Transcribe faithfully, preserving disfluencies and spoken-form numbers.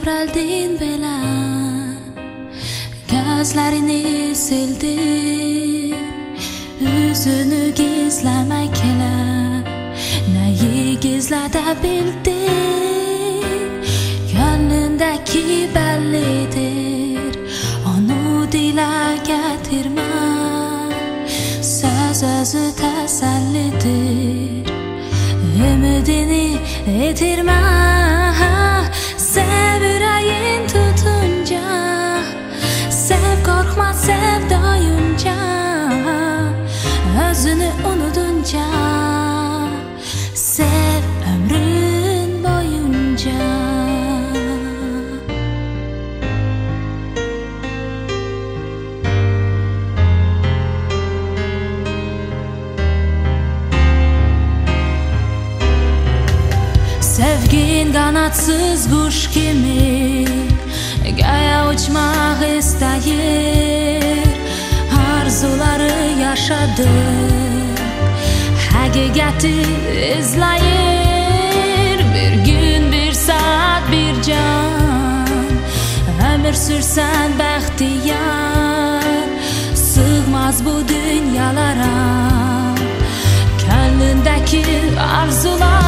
köprəldin belə, gözlərini sildin, üzünü gizləmək elə, nəyi gizlədə bildin, gönlündəki bəllidir, onu dilə gətirmə, söz özü təsəllidir, ümidini itirmə. Sev ürəyin tutunca, sev qorxma sev doyunca, özünü unudunca, sev ömrün boyunca. Sevgin qanatsız quş kimi göyə uçmaq istəyir, arzuları yaşadır, həqiqəti izləyir. Bir gün, bir saat, bir can, ömür sürsən bəxtiyar, sığmaz bu dünyalara, könlündəki arzular.